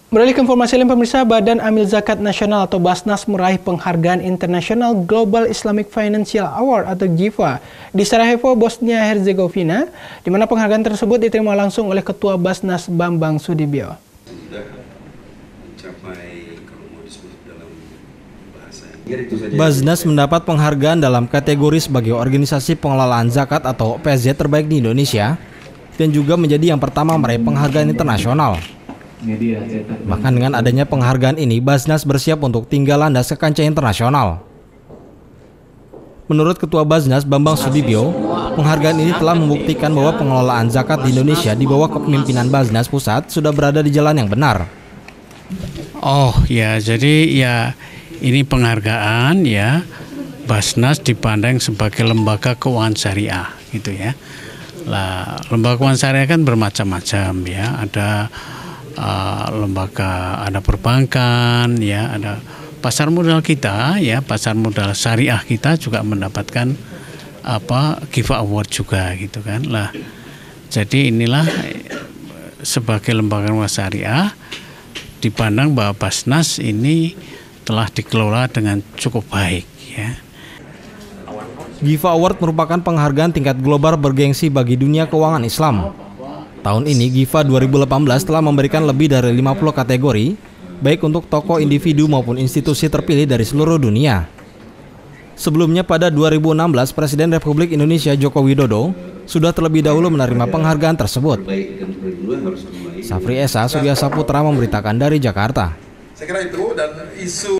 Beralih ke informasi lain, pemirsa, Badan Amil Zakat Nasional atau Basnas meraih penghargaan International Global Islamic Financial Award atau GIFA di Sarajevo, Bosnia Herzegovina, di mana penghargaan tersebut diterima langsung oleh Ketua Basnas Bambang Sudibyo. Basnas mendapat penghargaan dalam kategori sebagai organisasi pengelolaan zakat atau PZ terbaik di Indonesia dan juga menjadi yang pertama meraih penghargaan internasional. Bahkan dengan adanya penghargaan ini, Basnas bersiap untuk tinggal landas ke kancah internasional. Menurut Ketua Basnas Bambang Sudibyo, penghargaan ini telah membuktikan bahwa pengelolaan zakat di Indonesia di bawah kepemimpinan Basnas Pusat sudah berada di jalan yang benar. Oh ya, jadi ya ini penghargaan ya, Basnas dipandang sebagai lembaga keuangan syariah gitu ya. Lah, lembaga keuangan syariah kan bermacam-macam ya, ada lembaga, ada perbankan ya, ada pasar modal kita ya, pasar modal syariah kita juga mendapatkan GIFA Award juga gitu kan. Lah, jadi inilah sebagai lembaga keuangan syariah dipandang bahwa Basnas ini telah dikelola dengan cukup baik ya. GIFA Award merupakan penghargaan tingkat global bergengsi bagi dunia keuangan Islam. Tahun ini GIFA 2018 telah memberikan lebih dari 50 kategori, baik untuk tokoh individu maupun institusi terpilih dari seluruh dunia. Sebelumnya pada 2016, Presiden Republik Indonesia Joko Widodo sudah terlebih dahulu menerima penghargaan tersebut. Safri Esa, Surya Saputra memberitakan dari Jakarta. Saya kira itu, dan isu